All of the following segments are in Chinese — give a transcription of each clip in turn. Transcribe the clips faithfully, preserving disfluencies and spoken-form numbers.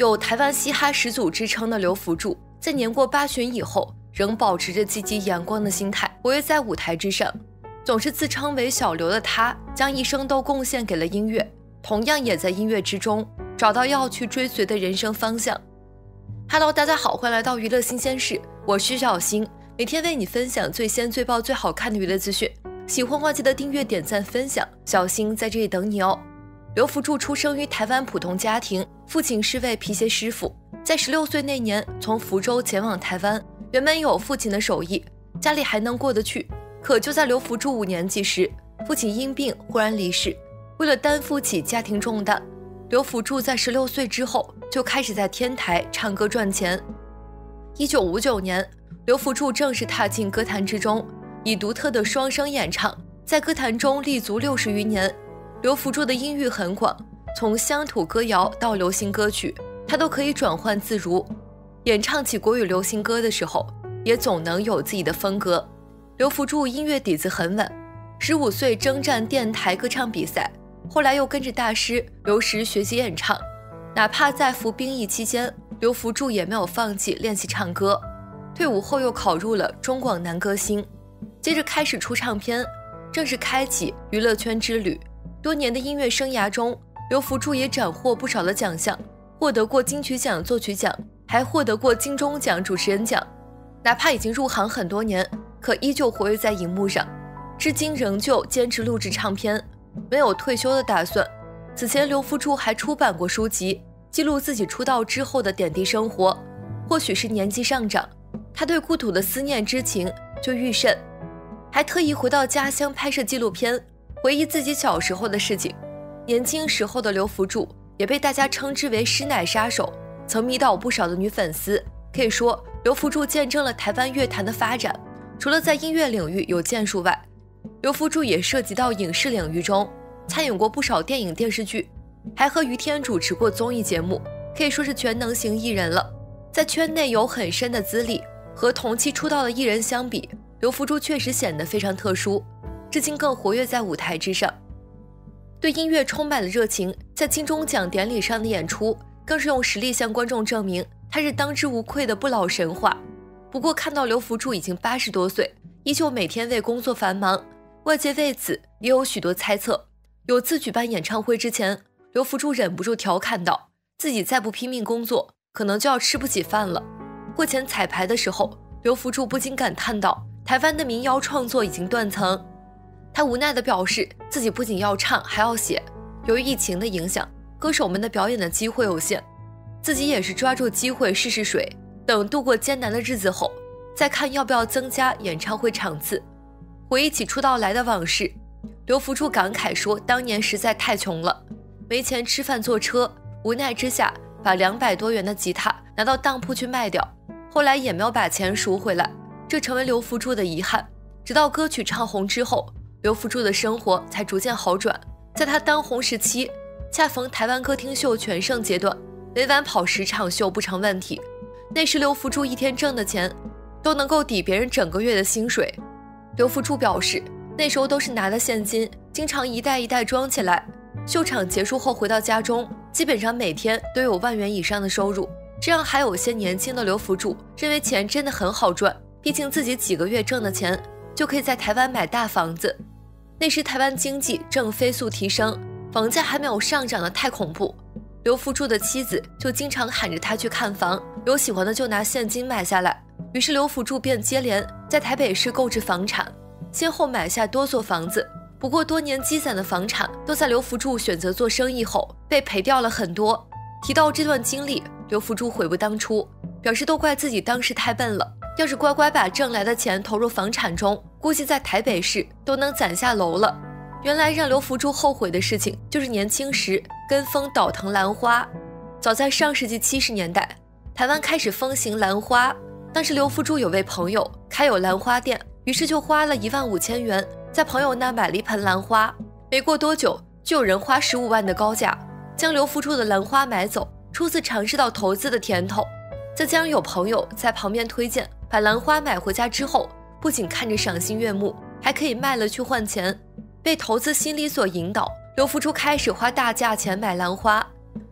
有台湾嘻哈始祖之称的刘福柱，在年过八旬以后，仍保持着积极阳光的心态，活跃在舞台之上。总是自称为小刘的他，将一生都贡献给了音乐，同样也在音乐之中找到要去追随的人生方向。Hello， 大家好，欢迎来到娱乐新鲜事，我是小新，每天为你分享最鲜、最爆、最好看的娱乐资讯。喜欢话记得订阅、点赞、分享，小新在这里等你哦。刘福柱出生于台湾普通家庭，父亲是位皮鞋师傅，在十六岁那年从福州前往台湾。原本有父亲的手艺，家里还能过得去。可就在刘福柱五年级时，父亲因病忽然离世。为了担负起家庭重担，刘福柱在十六岁之后就开始在天台唱歌赚钱。一九五九年，刘福柱正式踏进歌坛之中，以独特的双声演唱，在歌坛中立足六十余年。刘福柱的音域很广，从乡土歌谣到流行歌曲，他都可以转换自如。演唱起国语流行歌的时候，也总能有自己的风格。刘福柱音乐底子很稳，十五岁征战电台歌唱比赛，后来又跟着大师刘石学习演唱。哪怕在服兵役期间，刘福柱也没有放弃练习唱歌。退伍后又考入了中广男歌星，接着开始出唱片，正式开启娱乐圈之旅。多年的音乐生涯中，刘福柱也斩获不少的奖项，获得过金曲奖作曲奖，还获得过金钟奖主持人奖。哪怕已经入行很多年，可依旧活跃在荧幕上，至今仍旧坚持录制唱片，没有退休的打算。此前刘福柱还出版过书籍，记录自己出道之后的点滴生活。或许是年纪上涨，他对故土的思念之情就愈甚，还特意回到家乡拍摄纪录片，回忆自己小时候的事情。年轻时候的刘福柱也被大家称之为师奶杀手，曾迷倒不少的女粉丝。可以说刘福柱见证了台湾乐坛的发展，除了在音乐领域有建树外，刘福柱也涉及到影视领域中，参演过不少电影电视剧，还和于天主持过综艺节目，可以说是全能型艺人了。在圈内有很深的资历，和同期出道的艺人相比，刘福柱确实显得非常特殊，至今更活跃在舞台之上。对音乐充满了热情，在金钟奖典礼上的演出更是用实力向观众证明他是当之无愧的不老神话。不过看到刘福柱已经八十多岁，依旧每天为工作繁忙，外界为此也有许多猜测。有次举办演唱会之前，刘福柱忍不住调侃道，自己再不拼命工作，可能就要吃不起饭了。会前彩排的时候，刘福柱不禁感叹道，台湾的民谣创作已经断层。他无奈地表示，自己不仅要唱还要写，由于疫情的影响，歌手们的表演的机会有限，自己也是抓住机会试试水，等度过艰难的日子后，再看要不要增加演唱会场次。回忆起出道来的往事，刘福柱感慨说，当年实在太穷了，没钱吃饭坐车，无奈之下把两百多元的吉他拿到当铺去卖掉，后来也没有把钱赎回来，这成为刘福柱的遗憾。直到歌曲唱红之后，刘福柱的生活才逐渐好转。在他当红时期，恰逢台湾歌厅秀全盛阶段，每晚跑十场秀不成问题。那时刘福柱一天挣的钱都能够抵别人整个月的薪水。刘福柱表示，那时候都是拿的现金，经常一袋一袋装起来，秀场结束后回到家中，基本上每天都有万元以上的收入。这样还有些年轻的刘福柱认为钱真的很好赚，毕竟自己几个月挣的钱就可以在台湾买大房子。那时台湾经济正飞速提升，房价还没有上涨的太恐怖，刘福柱的妻子就经常喊着他去看房，有喜欢的就拿现金买下来。于是刘福柱便接连在台北市购置房产，先后买下多座房子。不过多年积攒的房产都在刘福柱选择做生意后被赔掉了很多。提到这段经历，刘福柱悔不当初，表示都怪自己当时太笨了，要是乖乖把挣来的钱投入房产中，估计在台北市都能攒下楼了。原来让刘福柱后悔的事情，就是年轻时跟风倒腾兰花。早在上世纪七十年代，台湾开始风行兰花，当时刘福柱有位朋友开有兰花店，于是就花了一万五千元在朋友那买了一盆兰花。没过多久，就有人花十五万的高价将刘福柱的兰花买走，初次尝试到投资的甜头。再加上有朋友在旁边推荐，把兰花买回家之后，不仅看着赏心悦目，还可以卖了去换钱。被投资心理所引导，刘福柱开始花大价钱买兰花。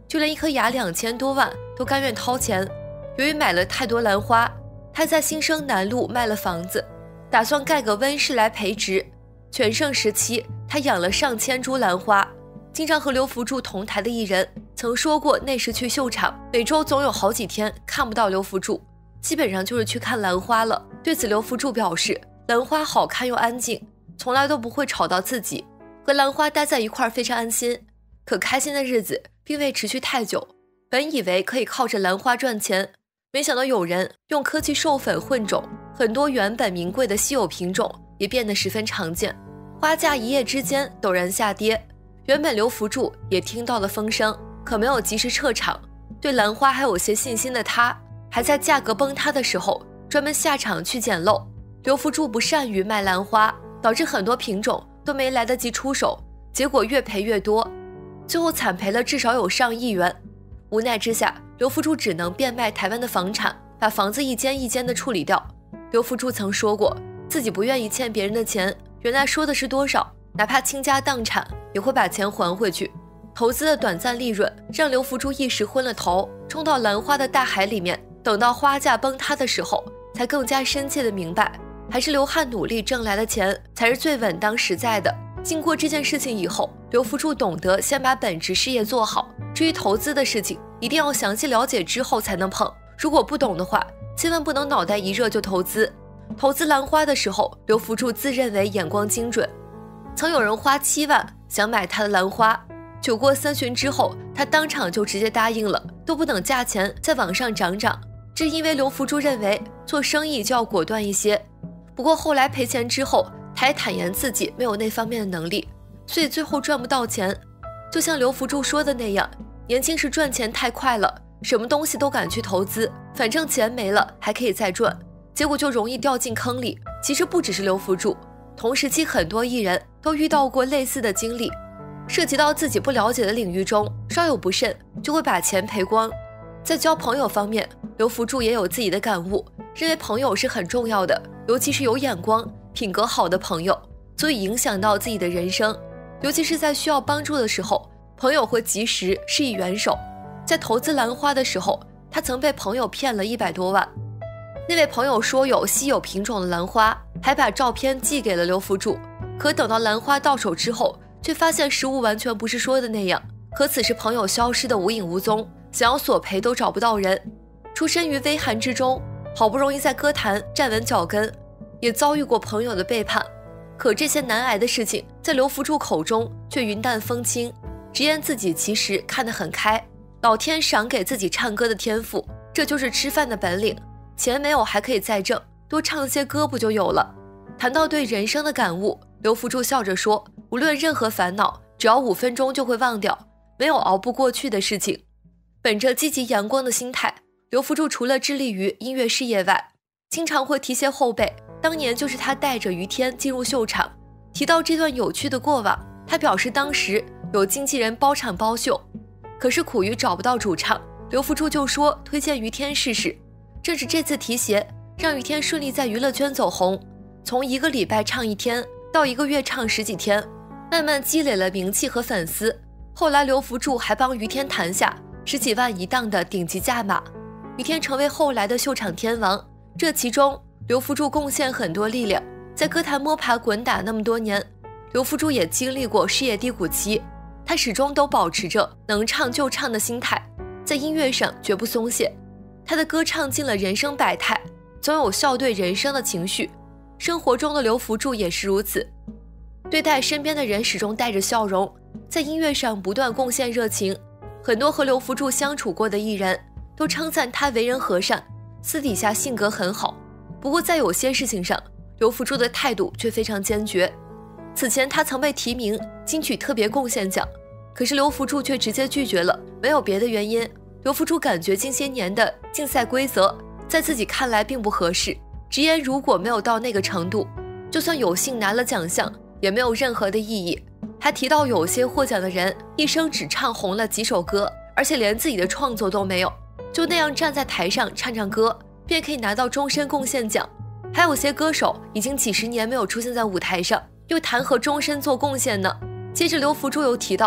就连一颗牙两千多万都甘愿掏钱。由于买了太多兰花，他在新生南路卖了房子，打算盖个温室来培植。全盛时期，他养了上千株兰花。经常和刘福柱同台的艺人曾说过，那时去秀场，每周总有好几天看不到刘福柱，基本上就是去看兰花了。对此，刘福柱表示，兰花好看又安静，从来都不会吵到自己，和兰花待在一块儿非常安心。可开心的日子并未持续太久，本以为可以靠着兰花赚钱，没想到有人用科技授粉混种，很多原本名贵的稀有品种也变得十分常见，花价一夜之间陡然下跌。原本刘福柱也听到了风声，可没有及时撤场。对兰花还有些信心的他，还在价格崩塌的时候专门下场去捡漏。刘福柱不善于卖兰花，导致很多品种都没来得及出手，结果越赔越多，最后惨赔了至少有上亿元。无奈之下，刘福柱只能变卖台湾的房产，把房子一间一间的处理掉。刘福柱曾说过，自己不愿意欠别人的钱，原来说的是多少，哪怕倾家荡产也会把钱还回去。投资的短暂利润让刘福柱一时昏了头，冲到兰花的大海里面。等到花价崩塌的时候，才更加深切的明白，还是流汗努力挣来的钱才是最稳当实在的。经过这件事情以后，刘福柱懂得先把本职事业做好，至于投资的事情，一定要详细了解之后才能碰。如果不懂的话，千万不能脑袋一热就投资。投资兰花的时候，刘福柱自认为眼光精准，曾有人花七万想买他的兰花，酒过三巡之后，他当场就直接答应了，都不等价钱再往上涨涨。这因为刘福柱认为做生意就要果断一些，不过后来赔钱之后，他也坦言自己没有那方面的能力，所以最后赚不到钱。就像刘福柱说的那样，年轻时赚钱太快了，什么东西都敢去投资，反正钱没了还可以再赚，结果就容易掉进坑里。其实不只是刘福柱，同时期很多艺人都遇到过类似的经历，涉及到自己不了解的领域中，稍有不慎就会把钱赔光。在交朋友方面，刘福柱也有自己的感悟，认为朋友是很重要的，尤其是有眼光、品格好的朋友，足以影响到自己的人生。尤其是在需要帮助的时候，朋友会及时施以援手。在投资兰花的时候，他曾被朋友骗了一百多万。那位朋友说有稀有品种的兰花，还把照片寄给了刘福柱。可等到兰花到手之后，却发现实物完全不是说的那样。可此时朋友消失得无影无踪，想要索赔都找不到人。出身于微寒之中，好不容易在歌坛站稳脚跟，也遭遇过朋友的背叛。可这些难挨的事情，在刘福柱口中却云淡风轻，直言自己其实看得很开，老天赏给自己唱歌的天赋，这就是吃饭的本领，钱没有还可以再挣，多唱些歌不就有了。谈到对人生的感悟，刘福柱笑着说，无论任何烦恼，只要五分钟就会忘掉，没有熬不过去的事情。本着积极阳光的心态，刘福柱除了致力于音乐事业外，经常会提携后辈。当年就是他带着于天进入秀场。提到这段有趣的过往，他表示当时有经纪人包场包秀，可是苦于找不到主唱，刘福柱就说推荐于天试试。正是这次提携，让于天顺利在娱乐圈走红，从一个礼拜唱一天到一个月唱十几天，慢慢积累了名气和粉丝。后来刘福柱还帮于天谈下十几万一档的顶级价码，于天成为后来的秀场天王。这其中刘福柱贡献很多力量，在歌坛摸爬滚打那么多年，刘福柱也经历过事业低谷期，他始终都保持着能唱就唱的心态，在音乐上绝不松懈。他的歌唱尽了人生百态，总有笑对人生的情绪。生活中的刘福柱也是如此，对待身边的人始终带着笑容，在音乐上不断贡献热情。很多和刘福柱相处过的艺人都称赞他为人和善，私底下性格很好。不过在有些事情上，刘福柱的态度却非常坚决。此前他曾被提名金曲特别贡献奖，可是刘福柱却直接拒绝了，没有别的原因。刘福柱感觉近些年的竞赛规则在自己看来并不合适，直言如果没有到那个程度，就算有幸拿了奖项也没有任何的意义。还提到有些获奖的人一生只唱红了几首歌，而且连自己的创作都没有，就那样站在台上唱唱歌便可以拿到终身贡献奖。还有些歌手已经几十年没有出现在舞台上，又谈何终身做贡献呢？接着刘福柱又提到，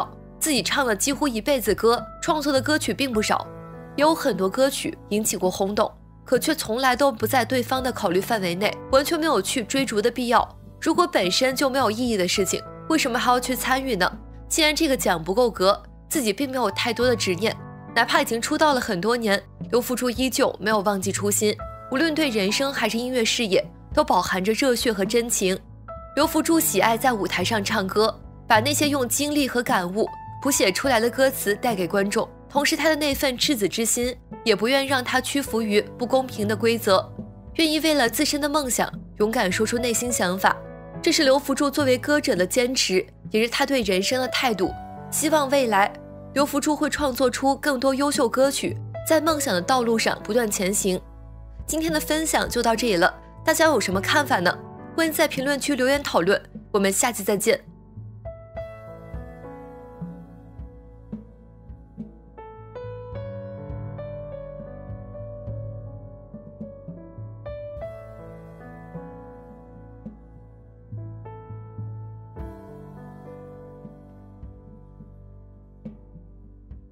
自己唱了几乎一辈子歌，创作的歌曲并不少，也有很多歌曲引起过轰动，可却从来都不在对方的考虑范围内，完全没有去追逐的必要。如果本身就没有意义的事情，为什么还要去参与呢？既然这个奖不够格，自己并没有太多的执念，哪怕已经出道了很多年，刘福柱依旧没有忘记初心，无论对人生还是音乐事业，都饱含着热血和真情。刘福柱喜爱在舞台上唱歌，把那些用经历和感悟谱写出来的歌词带给观众，同时他的那份赤子之心，也不愿让他屈服于不公平的规则，愿意为了自身的梦想勇敢说出内心想法。这是刘福柱作为歌者的坚持，也是他对人生的态度。希望未来刘福柱会创作出更多优秀歌曲，在梦想的道路上不断前行。今天的分享就到这里了，大家有什么看法呢？欢迎在评论区留言讨论，我们下期再见。